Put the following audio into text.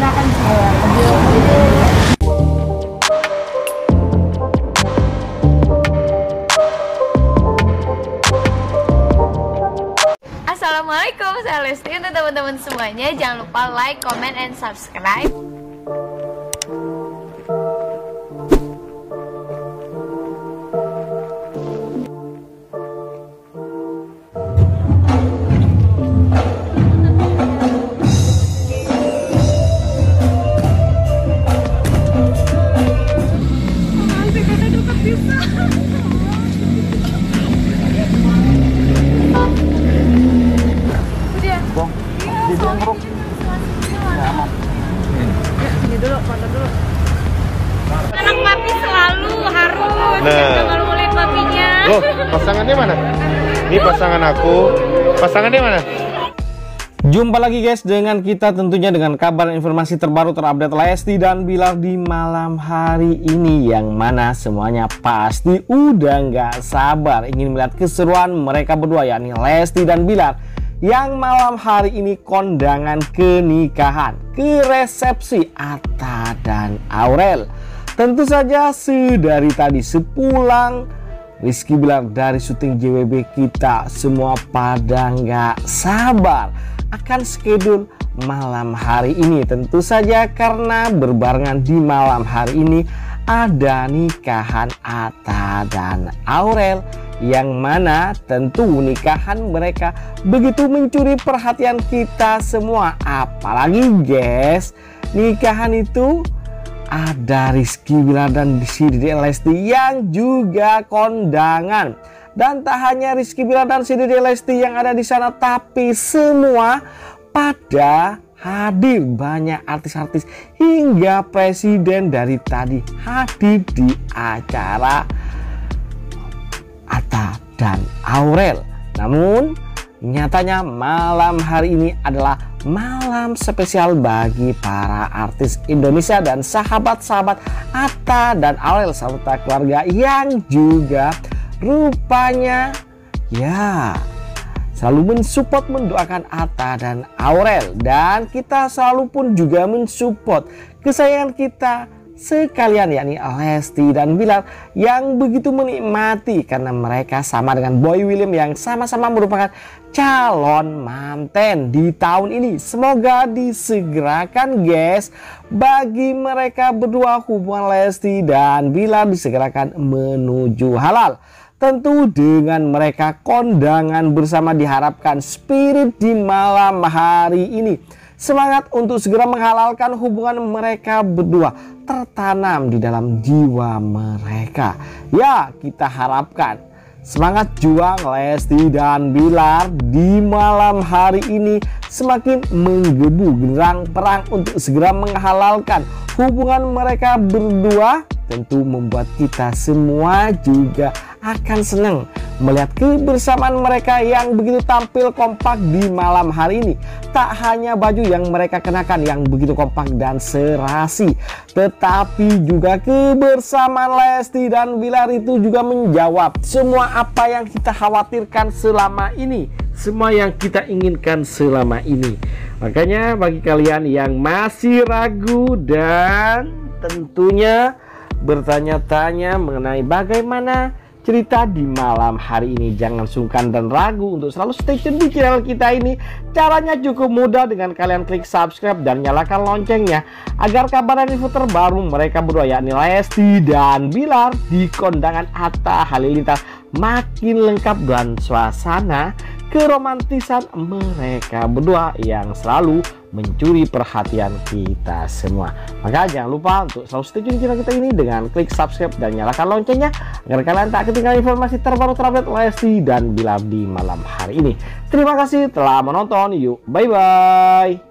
akan video. Assalamualaikum, saya Lesti. Untuk teman-teman semuanya, jangan lupa like, comment, and subscribe. Anak papi selalu harus jangan ngeliat papinya. Loh, pasangannya mana? Ini pasangan aku. Pasangannya mana? Jumpa lagi guys dengan kita, tentunya dengan kabar dan informasi terbaru terupdate Lesti dan Bilar di malam hari ini, yang mana semuanya pasti udah nggak sabar ingin melihat keseruan mereka berdua, yakni Lesti dan Bilar, yang malam hari ini kondangan ke nikahan, ke resepsi Atta dan Aurel. Tentu saja sedari tadi sepulang Rizky Bilar dari syuting JWB, kita semua pada nggak sabar akan schedule malam hari ini. Tentu saja karena berbarengan di malam hari ini ada nikahan Atta dan Aurel, yang mana tentu nikahan mereka begitu mencuri perhatian kita semua. Apalagi guys, nikahan itu ada Rizky Bilar dan si Dede Lesti yang juga kondangan. Dan tak hanya Rizky Bilar dan si Dede Lesti yang ada di sana, tapi semua pada hadir. Banyak artis-artis hingga presiden dari tadi hadir di acara Atta dan Aurel. Namun nyatanya malam hari ini adalah malam spesial bagi para artis Indonesia dan sahabat-sahabat Atta dan Aurel serta keluarga yang juga rupanya ya selalu mensupport, mendoakan Atta dan Aurel. Dan kita selalu pun juga mensupport kesayangan kita sekalian, yakni Lesti dan Bilar, yang begitu menikmati karena mereka sama dengan Boy William yang sama-sama merupakan calon manten di tahun ini. Semoga disegerakan guys bagi mereka berdua, hubungan Lesti dan Bilar disegerakan menuju halal. Tentu dengan mereka kondangan bersama, diharapkan spirit di malam hari ini semangat untuk segera menghalalkan hubungan mereka berdua tertanam di dalam jiwa mereka. Ya, kita harapkan semangat juang Lesti dan Bilar di malam hari ini semakin menggebu genderang perang untuk segera menghalalkan hubungan mereka berdua. Tentu membuat kita semua juga akan senang melihat kebersamaan mereka yang begitu tampil kompak di malam hari ini. Tak hanya baju yang mereka kenakan yang begitu kompak dan serasi, tetapi juga kebersamaan Lesti dan Bilar itu juga menjawab semua apa yang kita khawatirkan selama ini, semua yang kita inginkan selama ini. Makanya bagi kalian yang masih ragu dan tentunya bertanya-tanya mengenai bagaimana cerita di malam hari ini, jangan sungkan dan ragu untuk selalu stay tune di channel kita ini. Caranya cukup mudah dengan kalian klik subscribe dan nyalakan loncengnya agar kabar dan info terbaru mereka berdua, yakni Lesti dan Bilar di kondangan Atta Halilintar, makin lengkap dan suasana keromantisan mereka berdua yang selalu mencuri perhatian kita semua. Maka jangan lupa untuk selalu stay tune channel kita ini dengan klik subscribe dan nyalakan loncengnya agar kalian tak ketinggalan informasi terbaru terupdate Lesti dan Bilar di malam hari ini. Terima kasih telah menonton. Yuk, bye bye.